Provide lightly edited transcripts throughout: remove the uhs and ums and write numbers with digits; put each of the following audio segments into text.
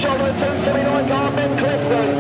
shot of 279 car, Ben Clifton.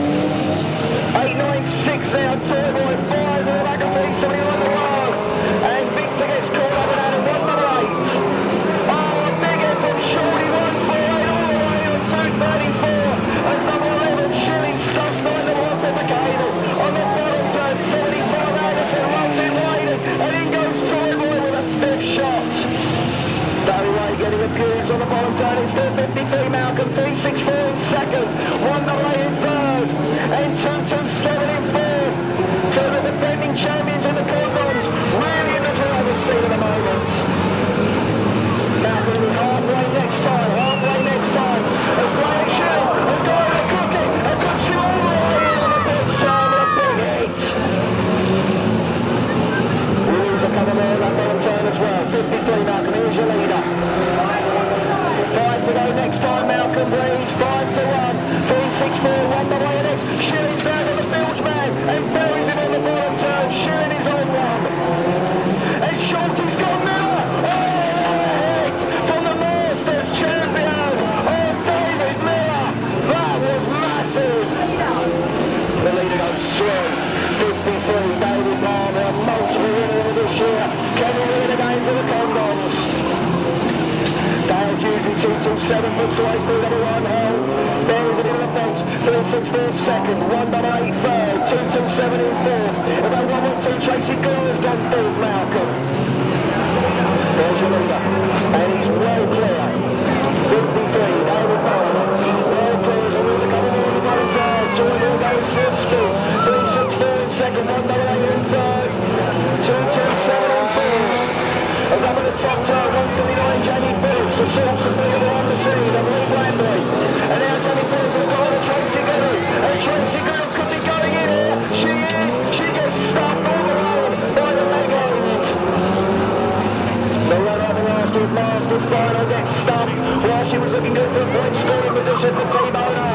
896 now, Toy Boy flies all back of 379 the row. And Victor gets caught up and out of 198. Oh, a big hit from Shorty, 148 all the way on 234. And number 11, Shilling stuffs behind the wall for the cable. On the bottom turn, 75 Anderson runs in waiting. And in goes Toy Boy with a stiff shot. Barry Ray getting appearance on the bottom turn. It's 453 Malcolm, 364 in second. 198 in third. And 227 in fourth. So the defending champions in the Condons really in the driver's seat at the moment. Malcolm will be halfway next time. As Graham Shield has got in a cookie and puts you all the way in on the first time with a big hit. Williams are coming there on that bottom turn as well. 53 Malcolm, here's your leader. 5 to go next time, Malcolm Breeze, 5 to 1, 364, 1 the way next. Shilling's down on the Bilge man and buries him on the bottom turn. Shilling is on one. And Shorty's gone now. Oh, hit from the Masters champion. Oh, David Miller. That was massive. The leader goes through. 53, David Palmer, a multiple winner this year. Can he win again for the Condons? Dale Hughes in 227, puts away 311 Hell. Buries it in the fence, 364 second, 188 third, 227 in fourth. About 112, Tracy Gore has gone fourth, Malcolm. There's your leader, and he's well clear. 53, David Palmer, well clear as well as a couple more on the bottom side. Joy Hill goes for a spin, 364 in second, 188 in third, 227 in fourth. As up at the top turn, 179 Jamie Phillips, the source of being on the scene, and Lee Bradley. And now Jamie Phillips has got a Tracy Goodall. And Tracy Goodall could be going in here. She is. She gets stuck all the road by the leg end. The run up the last was Masters final gets stuck while she was looking good for a point scoring position for T-Bone A.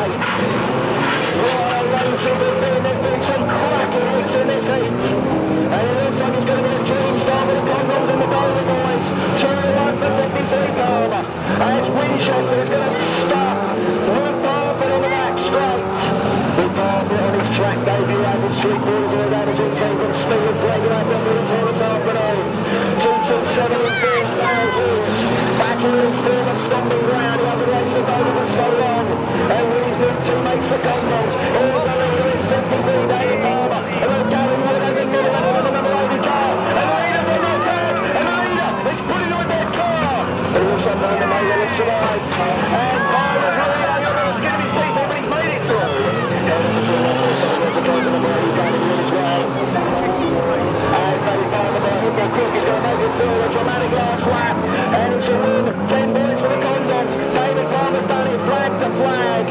Ryan Ramsey has been doing some cracking hits in this heat. And it looks like it's going to be a dream start for the Condons and the Golden Boys. 2-1 for 53 Palmer. As Winchester is going to start with Barfoot on the back straight. With Barfoot on his track debut as the street boys are damaging team from speed and breaking out the moves here this afternoon. 2-7 in fourth, Dale Hughes. Back in his former stomping ground. He hasn't raced the boat for so long. And with his new teammates for Condons. Here's the leader, it's 53, David Palmer. And then Gavin Wood has a middle and another number 80 car. And the leader from the attack. And the leader is putting him in their car. And also known the Mayor will survive. And Palmer's really out on the skin of his teeth, but he's made it through. And the Gavin Wood as well. And David Palmer there, Hugo Cook is going to make it through a dramatic last lap. And it's a win, 10 points for the Condons. David Palmer's done it flag to flag.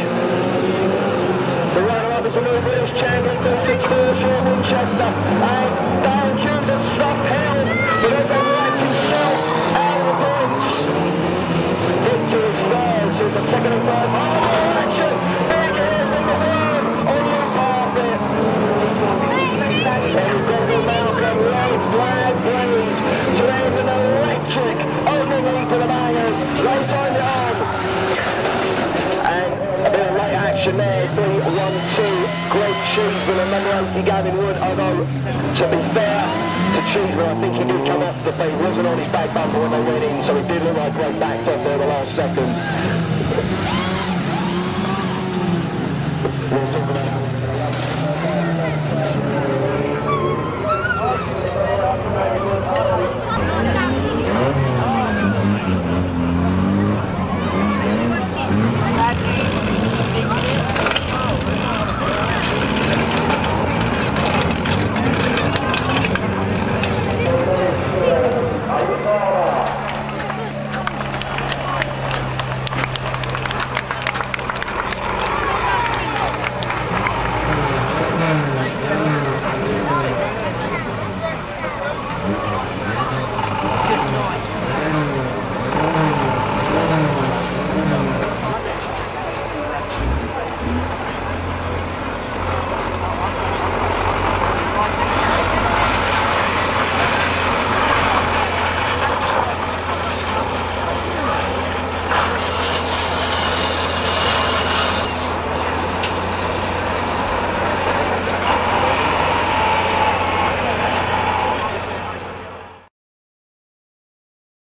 The runner-up is a new British champion, 264 Shaw Winchester. As Dale Hughes has stuffed Hell, but as they wiped himself out of the points. Victor is third, so it's a second and third. Oh, action! Big hit from the worm on the carpet. And Gregory Malcolm, red flag blaze to end an electric opening lead for the Bangers. Late time it on. And a bit of late action there, 3-1-2. Greg Cheeseman and number 80 Gavin Wood. Although, to be fair to Cheeseman, I think he did come off the feet. He wasn't on his back bumper when they went in, so it did look like Greg backed off there the last second.